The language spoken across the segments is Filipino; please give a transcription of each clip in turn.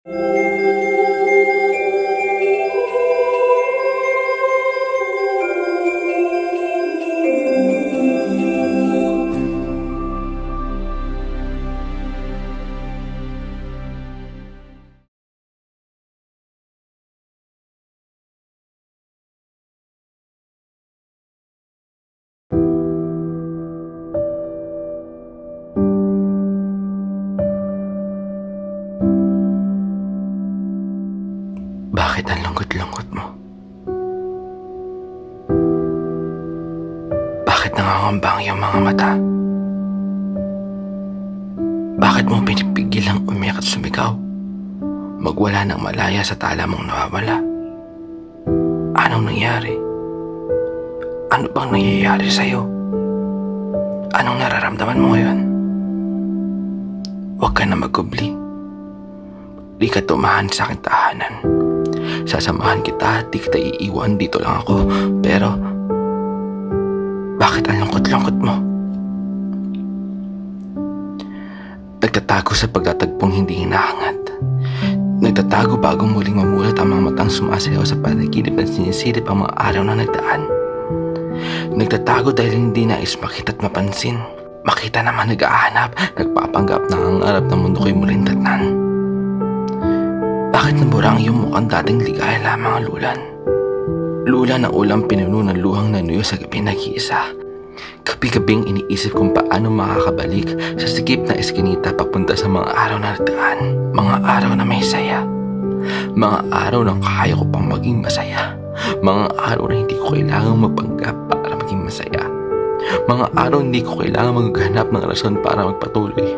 Bakit ang lungkot-lungkot mo? Bakit nangangamba ang iyong mga mata? Bakit mo pinipigil ang umiyak at sumigaw? Magwala ng malaya sa tala mong nawawala. Anong nangyari? Ano bang nangyayari sa'yo? Anong nararamdaman mo ngayon? Huwag ka na magkubli. Di ka tumahan sa aking tahanan. Sasamahan kita at di kita iiwan, dito lang ako. Pero, bakit ang lungkot-lungkot mo? Nagtatago sa pagtatagpong hindi hinahangat. Nagtatago bago muling mamulat ang mga matang sumasayaw sa panaginip na sinisilip ang mga araw na nagdaan. Nagtatago dahil hindi nais makita at mapansin. Makita naman nag-ahanap, nagpapanggap na ang arap ng mundo ko'y muling datnan. Bakit nabura ang iyong mukhang dating ligaya lamang, Lulan? Lulan ang ulang pinuno ng luhang nanuyo sa gabi nag-iisa. Gabi-gabing iniisip kung paano makakabalik sa sikip na eskinita papunta sa mga araw na nagdaan. Mga araw na may saya. Mga araw na kaya ko pang maging masaya. Mga araw na hindi ko kailangang magpanggap para maging masaya. Mga araw hindi ko kailangang maghanap ng rason para magpatuloy.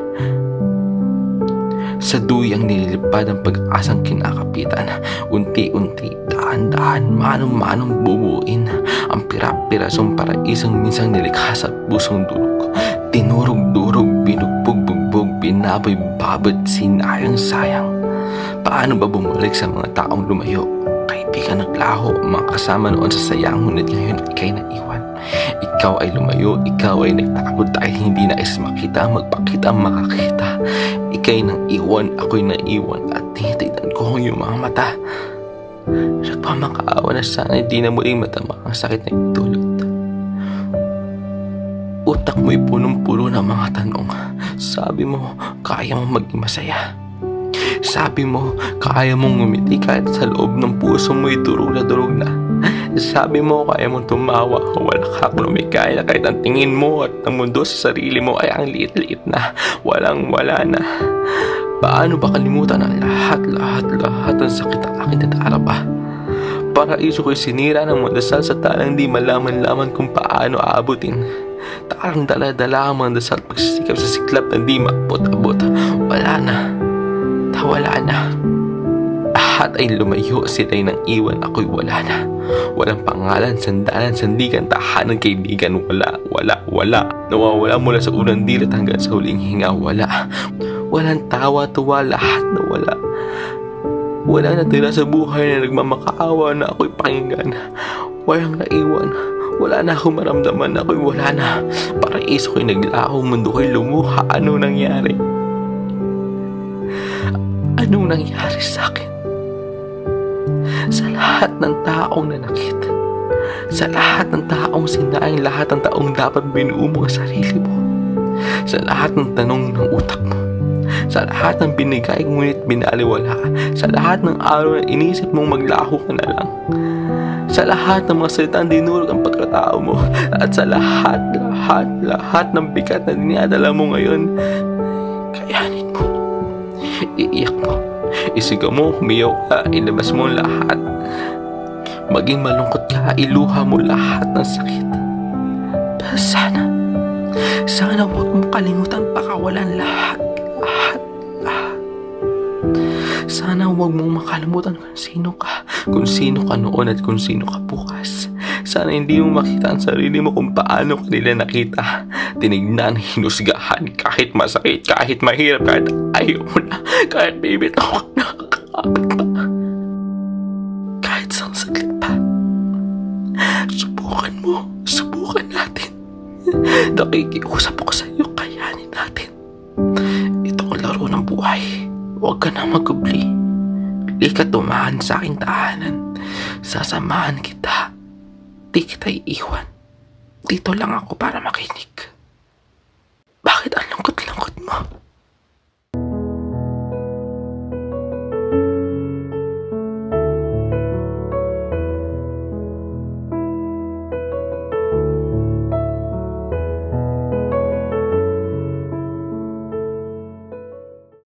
Sa duyang nililipad ang pag-asang kinakapitan, unti-unti, dahan-dahan, manong-manong bubuin ang pirap-pirasong paraisang minsang nilikha sa pusong durog. Tinurog-durog, binugbog-bugbog, binaboy-babot, sinayang-sayang. Paano ba bumalik sa mga taong lumayo? Kaibigan naglaho, mga kasama noon sa sayang, ngunit ngayon ikay naiwan. Ikaw ay lumayo, ikaw ay nagtago dahil hindi nais makita, magpakita, makakita. Ika'y nang iwan, ako'y naiwan at tinitignan ko ang iyong mga mata. Nagpamakaawa na sana hindi na muling matama ang sakit na itulot. Utak mo'y punong-puno ng mga tanong. Sabi mo, kaya mong maging masaya. Sabi mo, kaya mong ngumiti kahit sa loob ng puso mo'y durog na durog na. Sabi mo, kaya mong tumawa, wala ka lumikaya kahit ang tingin mo at ang mundo sa sarili mo ay ang liit-liit na, walang-wala na. Paano ba kalimutan ang lahat ng sakit ang aking nadarapa? Paraiso ko'y sinira ng mandasal sa talang di malaman-laman kung paano aabutin. Tarang dala-dala ang mandasal pagsisikap sa siklap na di maabot-abot. Wala na. Nawala na. Lahat ay lumayo, sila'y nang iwan, ako'y wala na. Walang pangalan, sandalan, sandigan, tahanan, kaibigan, wala. Nawawala mula sa unang dilat hanggang sa huling hinga, wala. Walang tawa, tuwa, lahat na wala. Wala natira sa buhay na nagmamakaawa na ako'y pakinggan. Walang naiwan, wala na akong maramdaman, ako'y wala na. Paraiso ko'y naglaho, mundo ko'y lumuha, ano nangyari? Anong nangyari sa akin? Sa lahat ng taong nanakit, sa lahat ng taong sinayang, lahat ng taong dapat binuo mo ang sarili mo, sa lahat ng tanong ng utak mo, sa lahat ng binigay ngunit binaliwala, sa lahat ng araw na inisip mong maglaho ka na lang, sa lahat ng mga salitang dinurog ang pagkatao mo, at sa lahat ng bigat na dinadala mo ngayon, kayanin mo, iiyak mo, isigaw mo, humiyaw ka, ilabas mo lahat. Maging malungkot ka, iluha mo lahat ng sakit. Pero sana huwag mong kalimutan pakawalan lahat. Sana huwag mong makalimutan kung sino ka noon at kung sino ka bukas. Sana hindi mo makita ang sarili mo kung paano ka nila nakita. Tinignan, hinusgahan, kahit masakit, kahit mahirap, kahit ayaw mo na, kahit bibitaw ka na, kakapit pa. Kahit isang saglit pa. Subukan natin. Nakikiusap ako sa iyo, kayanin natin. Ito ang laro ng buhay. Huwag ka na magubli. Di ka tumahan sa aking tahanan. Sasamahan kita. Di kita iiwan. Dito lang ako para makinig. Bakit ang lungkot-lungkot mo?